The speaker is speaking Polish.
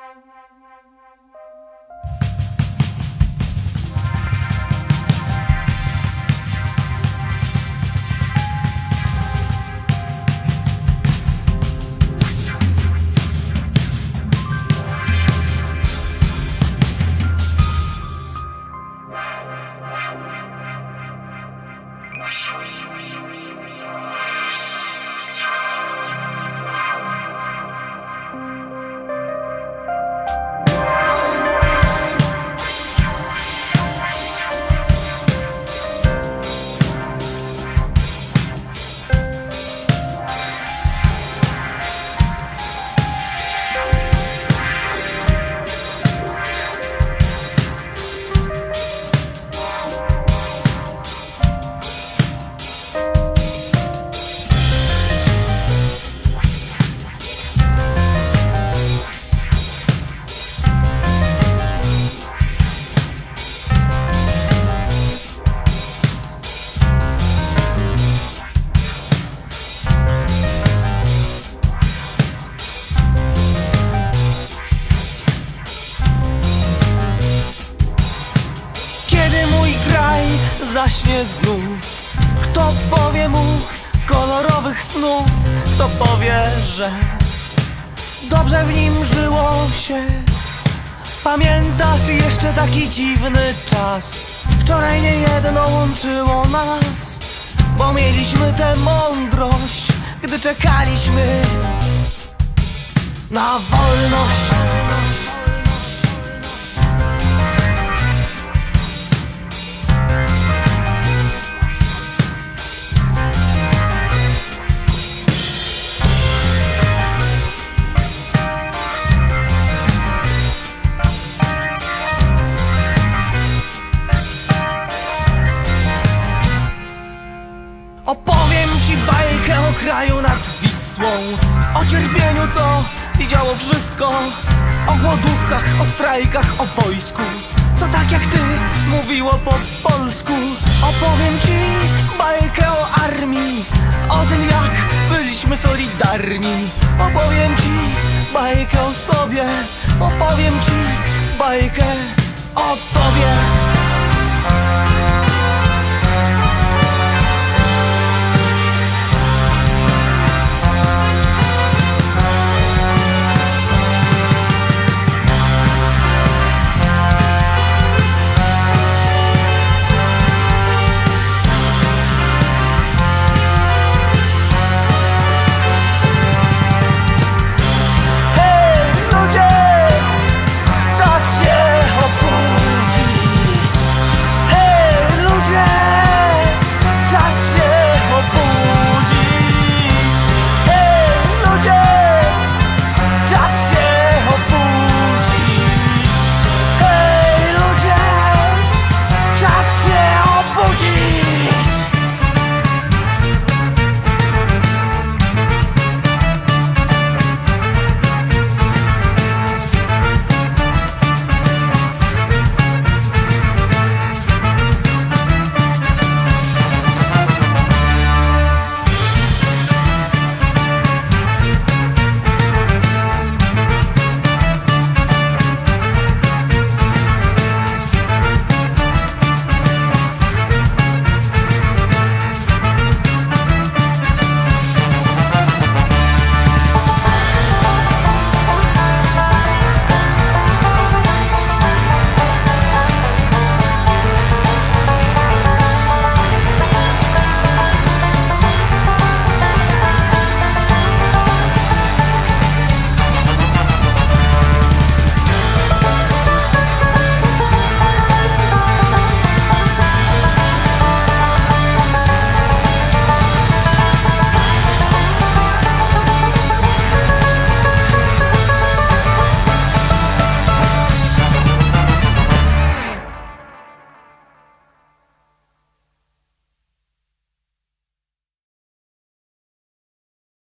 Zaśnie znów, kto powie mu kolorowych snów, kto powie, że dobrze w nim żyło się. Pamiętasz jeszcze taki dziwny czas? Wczoraj niejedno łączyło nas, bo mieliśmy tę mądrość, gdy czekaliśmy na wolność. Opowiem ci bajkę o kraju nad Wisłą, o cierpieniu, co widziało wszystko, o głodówkach, o strajkach, o wojsku, co tak jak ty mówiło po polsku. Opowiem ci bajkę o armii, o tym jak byliśmy solidarni. Opowiem ci bajkę o sobie, opowiem ci bajkę o tobie.